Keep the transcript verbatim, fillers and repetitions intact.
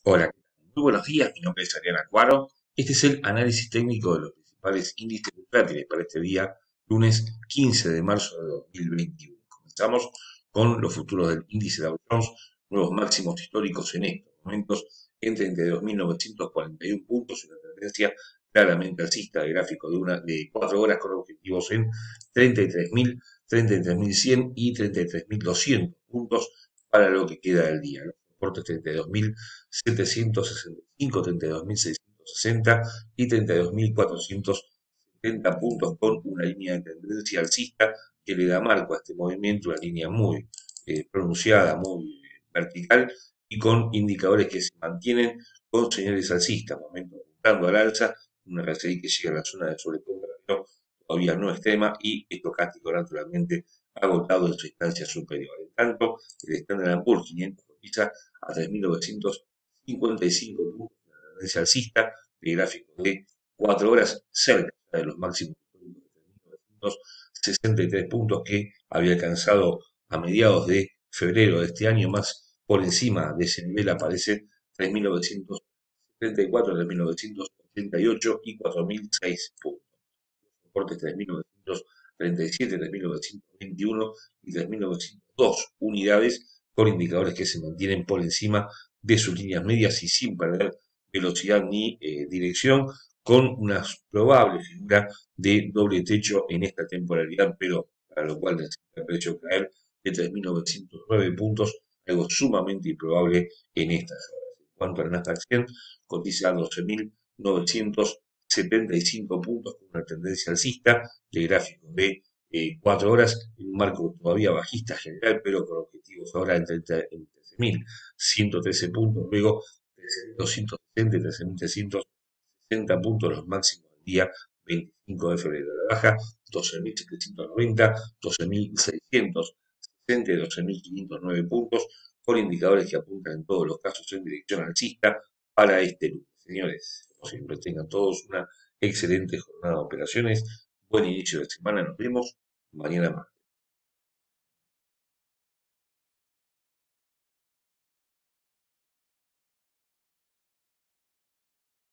Hola, ¿qué tal? Muy buenos días, mi nombre es Adrián Acuaro. Este es el análisis técnico de los principales índices bursátiles para este día, lunes quince de marzo de dos mil veintiuno. Comenzamos con los futuros del índice Dow Jones, nuevos máximos históricos en estos momentos en treinta y dos mil novecientos cuarenta y uno puntos, una tendencia claramente alcista de gráfico de, una, de cuatro horas con objetivos en treinta y tres mil, treinta y tres mil cien y treinta y tres mil doscientos puntos para lo que queda del día. Los soportes treinta y dos mil setecientos sesenta y cinco, treinta y dos mil seiscientos sesenta y treinta y dos mil cuatrocientos setenta puntos con una línea de tendencia alcista que le da marco a este movimiento, una línea muy eh, pronunciada, muy vertical y con indicadores que se mantienen con señales alcistas, momento apuntando al alza, una R S I que llega a la zona de sobrecompra, pero todavía no extrema y estocástico naturalmente agotado en su instancia superior. En tanto, el Standard Poor's quinientos cotiza a tres mil novecientos cincuenta y cinco puntos de la tendencia alcista, de gráfico de cuatro horas, cerca de los máximos de tres mil novecientos sesenta y tres puntos que había alcanzado a mediados de febrero de este año, más por encima de ese nivel aparece tres mil novecientos setenta y cuatro, tres mil novecientos ochenta y ocho y cuatro mil seis puntos. Soportes tres mil novecientos treinta y siete, tres mil novecientos veintiuno y tres mil novecientos dos unidades con indicadores que se mantienen por encima de sus líneas medias y sin perder velocidad ni eh, dirección, con una probable figura de doble techo en esta temporalidad, pero para lo cual necesita el precio caer de tres mil novecientos nueve puntos, algo sumamente improbable en estas horas. En cuanto al Nasdaq cien, cotiza a doce mil novecientos setenta y cinco puntos con una tendencia alcista de gráfico de eh, cuatro horas en un marco todavía bajista general, pero con objetivos ahora en, trece mil ciento trece puntos, luego trece mil doscientos sesenta y trece mil trescientos sesenta puntos los máximos del día veinticinco de febrero. La baja doce mil setecientos noventa, doce mil seiscientos sesenta y doce mil quinientos nueve puntos, con indicadores que apuntan en todos los casos en dirección alcista para este lunes. Señores, como siempre, tengan todos una excelente jornada de operaciones. Buen inicio de semana. Nos vemos mañana más.